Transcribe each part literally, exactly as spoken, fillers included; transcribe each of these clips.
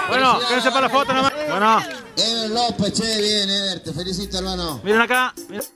Bueno, quédense para la foto nomás. Bueno. Ever López, che, bien, Ever, te felicito, hermano. Miren acá. Miren.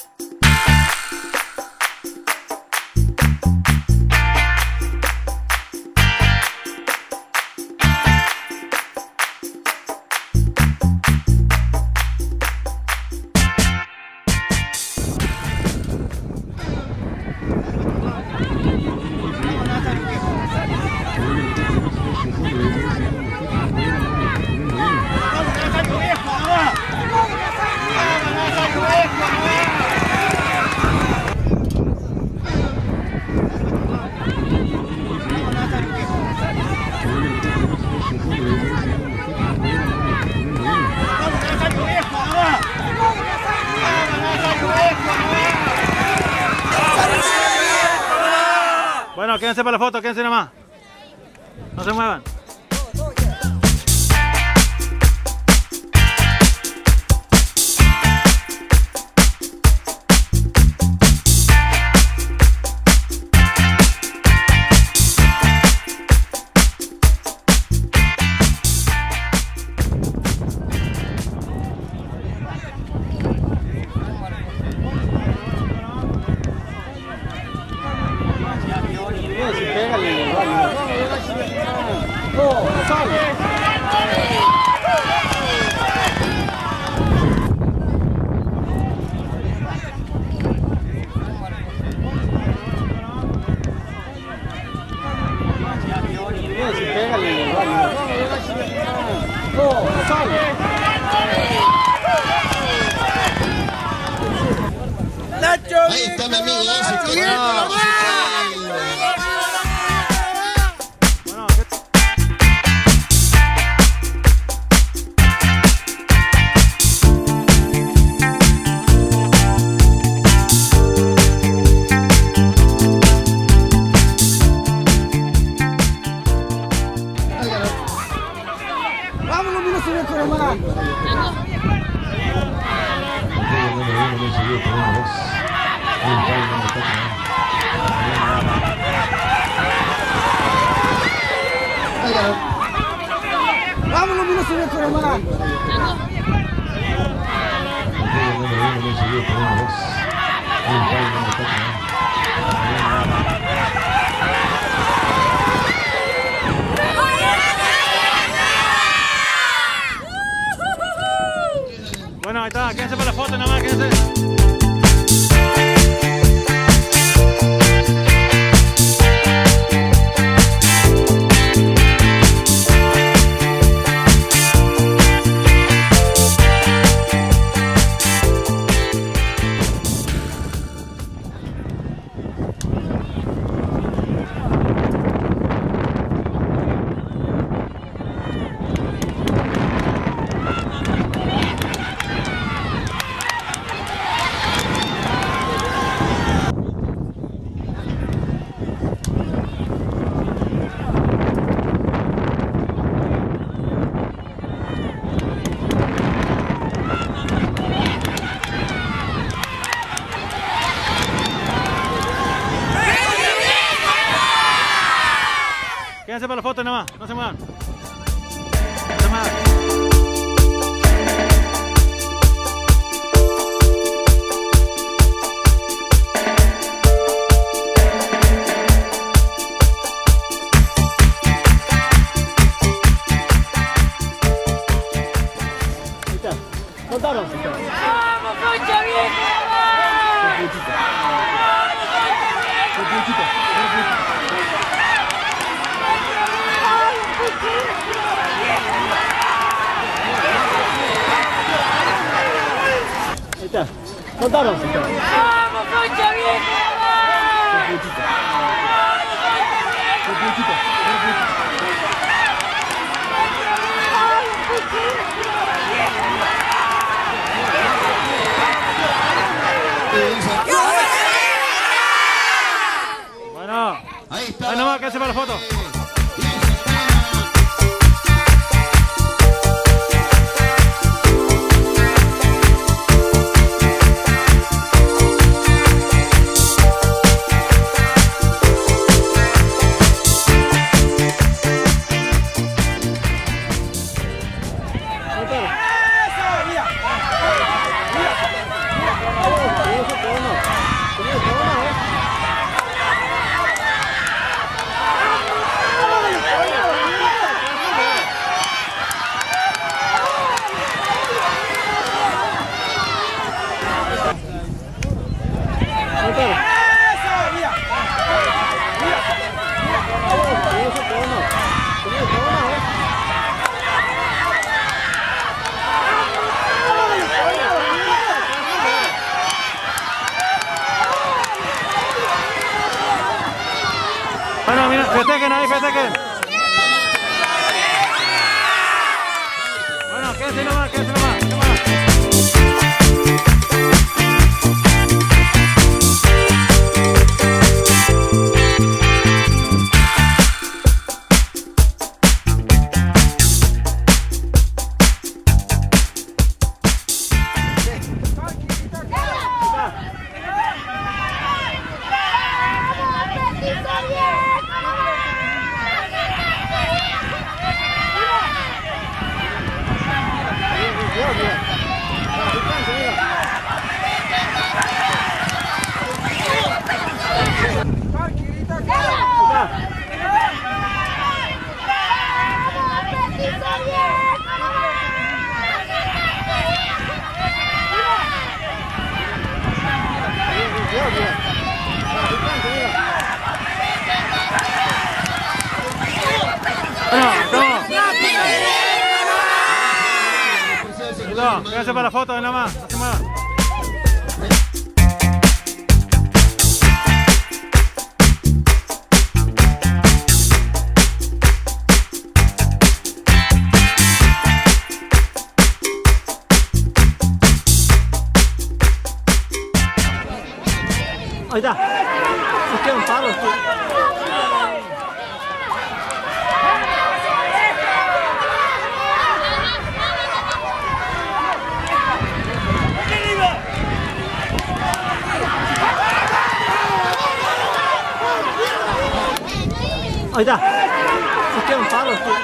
Bueno, quédense para la foto, quédense nomás. No se muevan. Ahí está mi amigo, ese que no. Vámonos, mira, se ve con la mano. Vámonos, mira, se ve con la mano. Bueno, ahí está, quédense para la foto nomás, quédense. Quédense para la foto nomás, no se muevan. No se muevan. Contanos. ¡Vamos, Concha Vieja! Ahí está. Contanos. ¡Vamos, Concha Vieja! Bueno, ahí está. Ahí nomás, quédense para la foto. Bueno, quédense para la foto, nada más. No se muevan. Ahí está. Se quedan palos, tú. Ahí está. Se quedan palos, tú.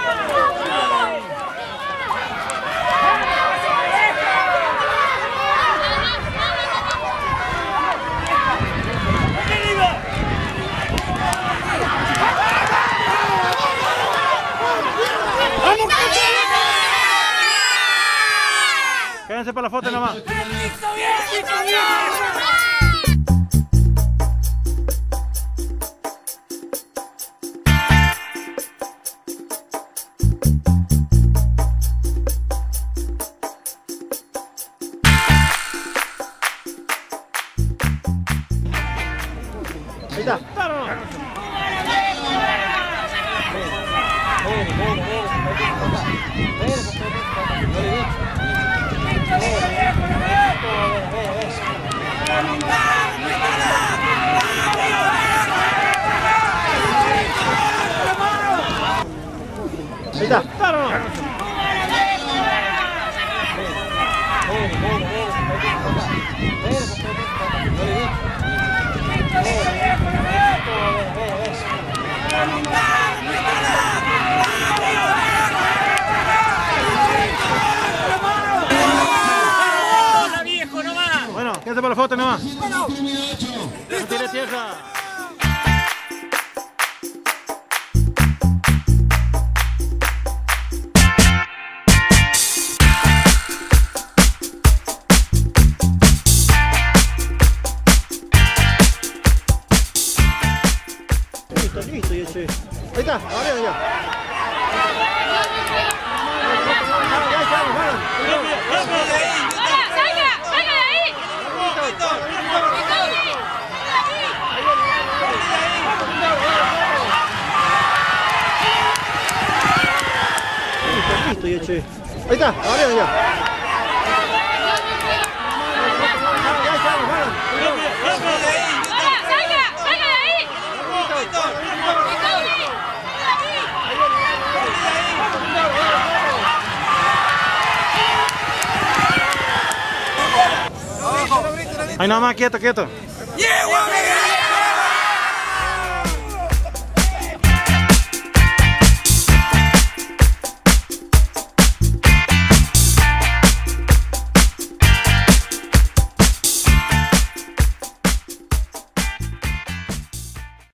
Quédense para la foto nada más. Ahí está. Ahí está. Bueno, quédense para la foto nada más. No tire tierra. Listo, listo, ya estoy. Ahí está, ahora ya. Listo, ya estoy. Ahí está, ahora ya. Ahí nada más, quieto, quieto. Yeah,